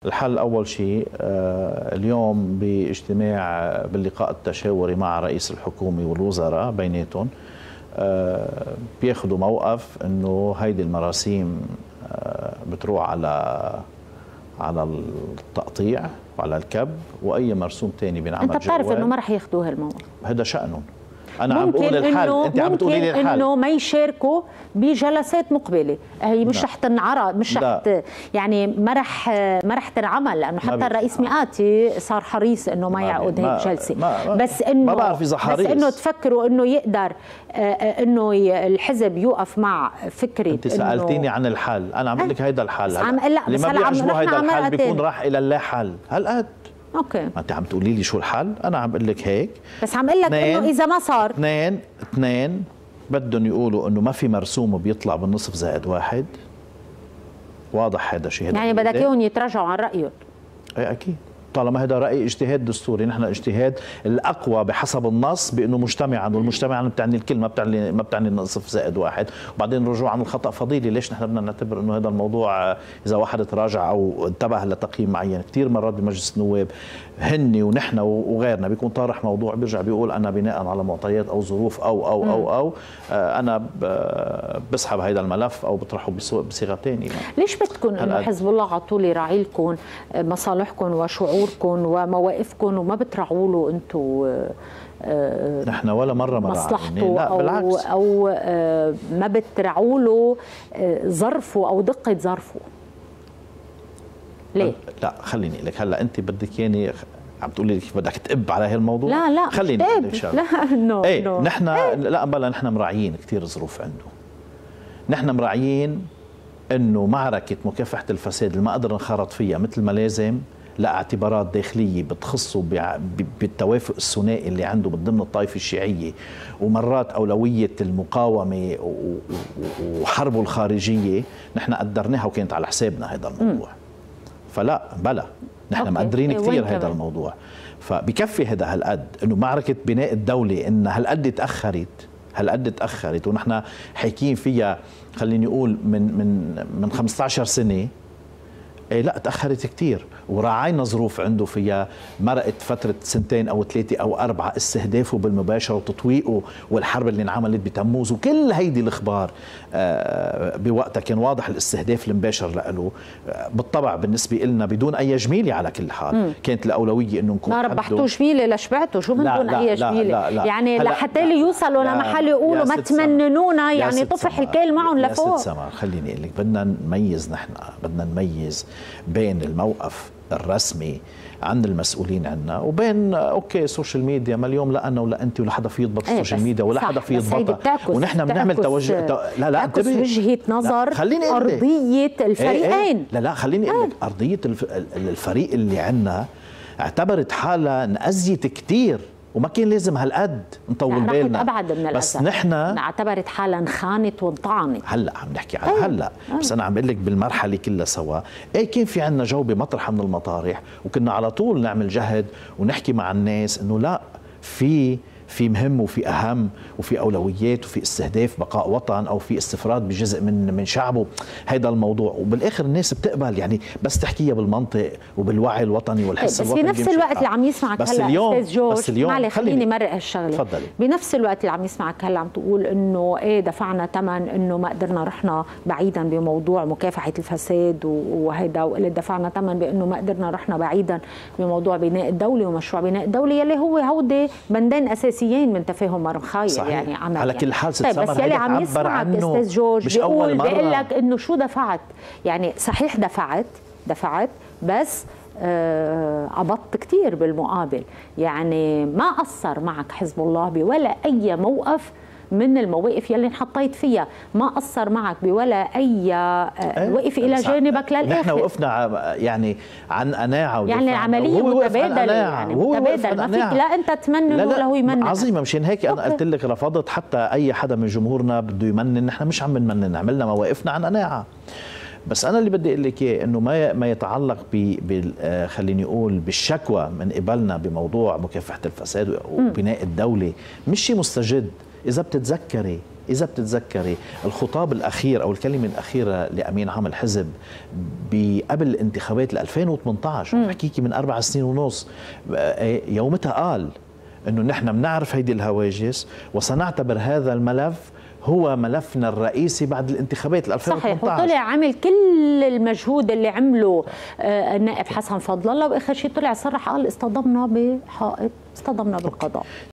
الحل أول شيء اليوم باجتماع باللقاء التشاوري مع رئيس الحكومة والوزراء بيناتهم بياخذوا موقف انه هيدي المراسيم بتروح على التقطيع وعلى الكب، واي مرسوم ثاني بينعمل انت بتعرف انه ما رح ياخذوا هالموقف. هذا شأنهم. انا عم بقول الحل، انت عم بتقولي لي الحل. ممكن انه ما يشاركوا بجلسات مقبله، هي مش رح تنعرض، مش رح يعني ما رح تنعمل، لانه حتى الرئيس مئاتي صار حريص انه ما يعقد هيك جلسه. بس انه ما بعرف اذا حريص، بس انه تفكروا انه يقدر انه الحزب يوقف مع فكره. انت سالتيني عن الحل، انا عم بقول لك هيدا الحل. اللي ما بيعجبه هيدا الحل بيكون راح الى اللا حل. هالقد اوكي، ما انت عم تقولي لي شو الحل، انا عم بقول لك هيك. بس عم اقول لك انه اذا ما صار اثنين بدهم يقولوا انه ما في مرسوم بيطلع بالنصف زائد واحد. واضح هذا الشيء، يعني بدك اياهم يتراجعوا عن رايهم. اي اكيد، طالما هذا راي اجتهاد دستوري، نحن اجتهاد الاقوى بحسب النص بانه مجتمعا، والمجتمعا بتعني الكل، ما بتعني النصف زائد واحد، وبعدين الرجوع عن الخطا فضيله. ليش نحن بدنا نعتبر انه هذا الموضوع اذا واحد تراجع او انتبه لتقييم معين؟ كثير مرات بمجلس النواب هن ونحن وغيرنا بيكون طارح موضوع بيرجع بيقول انا بناء على معطيات او ظروف او انا بسحب هذا الملف او بطرحه بصيغه ثانيه. ليش بدكم انه حزب الله على طول يراعي لكم مصالحكم وشعوركم ومواقفكم وما بتراعوا له انتم نحن ولا مره مصلحته؟ لا بالعكس، او ما بتراعوا له ظرفه او دقه ظرفه؟ ليه؟ لا خليني اقول لك، هلا انت بدك ياني عم تقولي لي بدك تقب على هالموضوع؟ لا خليني اقول لك شغله. لا ايه نحن لا بلا، نحن مراعيين كثير ظروف عنده. نحن مراعيين انه معركه مكافحه الفساد اللي ما قدر نخرط فيها مثل ما لازم لاعتبارات داخليه بتخصه بالتوافق الثنائي اللي عنده من ضمن الطائفه الشيعيه، ومرات اولويه المقاومه وحربه الخارجيه، نحن قدرناها وكانت على حسابنا هذا الموضوع. فلا بلا، نحن مقدرين كثير هذا الموضوع. فبكفي هذا هالقد انه معركه بناء الدوله ان هالقد تاخرت ونحن حاكيين فيها، خليني اقول من 15 سنه. إيه لا تأخرت كتير، وراعينا ظروف عنده فيها، مرقت فترة سنتين أو 3 أو 4 استهدافه بالمباشرة وتطويقه والحرب اللي انعملت بتموز وكل هيدي الأخبار بوقتها كان واضح الاستهداف المباشر له. بالطبع بالنسبة لنا بدون أي جميلة على كل حال كانت الأولوية إنه نكون ما ربحتوا جميلة لشبعتوا، شو من دون أي جميلة؟ لا يعني لحتى اللي يوصلوا لمحل يقولوا ما تمننونا، يعني طفح الكيل معهم لفوق. يا ست سمر خليني أقول لك، بدنا نميز، نحن بدنا نميز بين الموقف الرسمي عن المسؤولين عنا وبين اوكي السوشيال ميديا. ما اليوم لا انا ولا انت ولا حدا في يضبط السوشيال ميديا ولا حدا في يضبطها، ونحن بنعمل توجه. لا انتبه، وجهة نظر ارضيه الفريقين. لا خليني اقول لك، ارضيه الفريق اللي عنا اعتبرت حالها نأزيت كثير وما كان لازم هالقد نطول بالنا. ابعد من بس نحن اعتبرت حالها انخانت وانطعنت. هلا عم نحكي على هلا، بس انا عم بقول لك بالمرحله كلها سوا. كان في عندنا جو بمطرح من المطارح، وكنا على طول نعمل جهد ونحكي مع الناس انه لا، في مهم وفي اهم وفي اولويات وفي استهداف بقاء وطن او في استفراد بجزء من شعبه. هيدا الموضوع، وبالاخر الناس بتقبل يعني بس تحكيها بالمنطق وبالوعي الوطني والحس الوطني. بس بنفس الوقت اللي عم يسمعك هلا استاذ جورج، معلش خليني مرق هالشغله. تفضلي. بنفس الوقت اللي عم يسمعك هلا عم تقول انه دفعنا ثمن، انه ما قدرنا رحنا بعيدا بموضوع مكافحه الفساد وهيدا، وقلت دفعنا ثمن بانه ما قدرنا رحنا بعيدا بموضوع بناء الدوله ومشروع بناء الدوله يلي هو هودي بندين اساسيين من تفاهم مرمخايل يعني عمل. على كل حال طيب بس يلي عم يسمعك استاذ جورج بيقول لك انه شو دفعت، يعني صحيح دفعت بس عبطت كثير بالمقابل. يعني ما قصر معك حزب الله بولا اي موقف من المواقف يلي انحطيت فيها، ما قصر معك بولا اي وقف الى جانبك للاخر. نحن وقفنا يعني عن قناعه، يعني العمليه متبادله، يعني متبادل، ما فيك لا انت تمنن ولا هو يمنن. عظيمه، مشان هيك انا قلت لك رفضت حتى اي حدا من جمهورنا بده يمنن. نحن مش عم نمنن، عملنا مواقفنا عن قناعه. بس انا اللي بدي اقول لك اياه انه ما يتعلق خليني اقول بالشكوى من قبلنا بموضوع مكافحه الفساد وبناء الدوله مش شيء مستجد. إذا بتتذكري إذا بتتذكري الخطاب الأخير أو الكلمة الأخيرة لأمين عام الحزب قبل الانتخابات 2018 بحكيكي من 4 سنين ونص، يومتها قال أنه نحن بنعرف هيدي الهواجس وسنعتبر هذا الملف هو ملفنا الرئيسي بعد الانتخابات 2018. صحيح، وطلع عمل كل المجهود اللي عمله النائب حسن فضل الله، واخر شيء طلع صرح قال اصطدمنا بحائط، اصطدمنا بالقضاء.